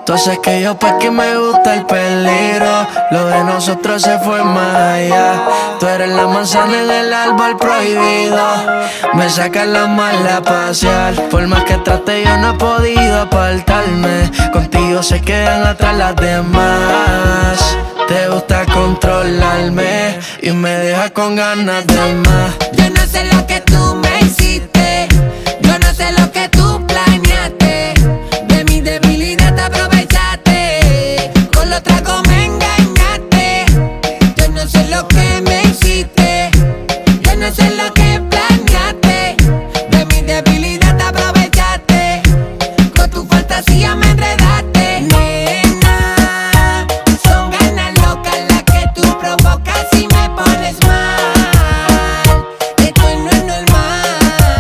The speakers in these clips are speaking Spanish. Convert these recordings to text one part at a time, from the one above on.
Tú sabes que yo pa' que me gusta el peligro. Lo de nosotros se fue más allá. Tú eres la manzana en el árbol prohibido. Me sacas la mala a pasear. Por más que trate yo no he podido apartarme. Contigo se quedan atrás las demás. Te gusta controlarme y me deja con ganas de más. Yo no sé lo que tú me hiciste. Yo no sé lo que tú planeaste. De mi debilidad te aprovechaste. Con los tragos me engañaste. Yo no sé lo que me hiciste. Yo no sé lo que planeaste. De mi debilidad te aprovechaste. Con tu fantasía me enredaste. Nena, son ganas locas las que tú provocas y me pones mal. Esto no es normal.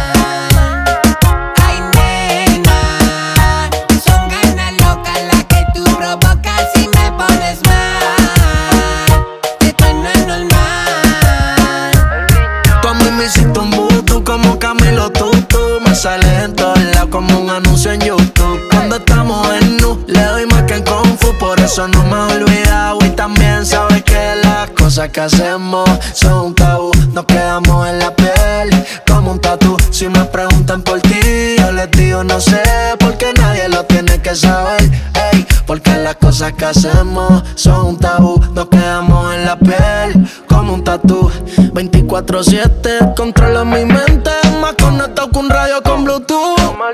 Ay, nena, son ganas locas las que tú provocas y me pones mal. Esto no es normal. Tú a mí me hiciste un vudú como Camilo Tutu. Me sales en todos lados como un anuncio en YouTube. Cuando estamos en nu, le doy más que en Kung Fu. Por eso no me he olvidado y también sabes que las cosas que hacemos son un tabú. Nos quedamos en la piel como un tatú. Si me preguntan por ti, yo les digo no sé, porque nadie lo tiene que saber. Ey, porque las cosas que hacemos son un tabú. Nos quedamos en la piel como un tatú. 24/7 controlo mi mente, más conectado que un radio con Bluetooth.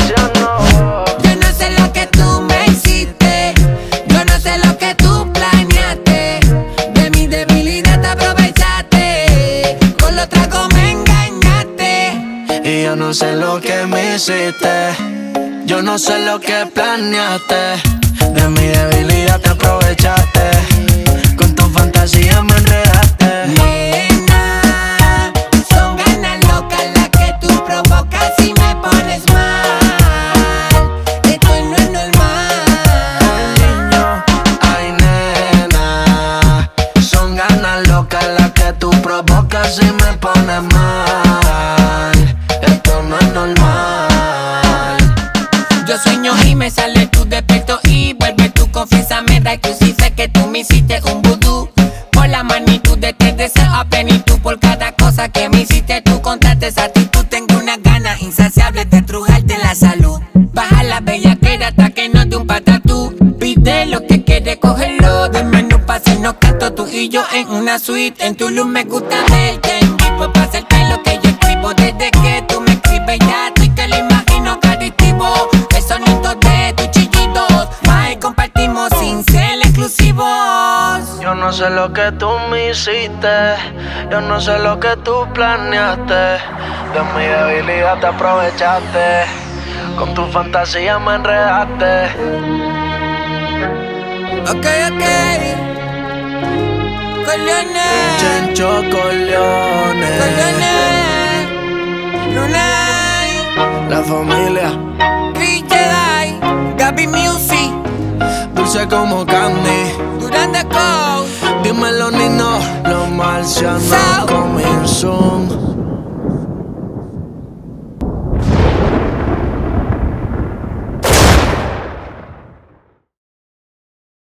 Yo no sé lo que tú me hiciste. Yo no sé lo que tú planeaste. De mi debilidad te aprovechaste. Con los tragos me engañaste. Y yo no sé lo que me hiciste. Yo no sé lo que planeaste. De mi debilidad te aprovechaste. Con tu fantasía me enredaste. Nena, son ganas locas las que tú provocas y me pones mal. Esto no es normal. Ay, nena, son ganas locas las que tú provocas y me pones mal. Esto no es normal. Yo sueño y me sale tu defecto y vuelve tu confianza me da que sí sé que tú me hiciste un vudú. Por la magnitud de este deseo a plenitud, por cada cosa que me hiciste tú contaste esa actitud. Tengo una gana insaciable de trujarte la salud. Baja la bellaquera hasta que no de un patatú. Pide lo que quieres, cógelo del menú pa' hacernos canto tú y yo en una suite. En tu luz me gusta verte en vivo pa' hacerte lo que yo escribo. Desde que tú me escribes ya estoy que lo imagino caritivo. El sonido de tus chillidos, más compartimos sin ser exclusivos. Yo no sé lo que tú me hiciste. Yo no sé lo que tú planeaste. De mi debilidad te aprovechaste. Con tu fantasía me enredaste. Ok. Corleone. Chencho Corleone. Lunay. La familia. Chris Jedi. Gaby Music. Dulce como candy. Duran the Coast. Dímelo, Nino. Los marcianos South. coming soon.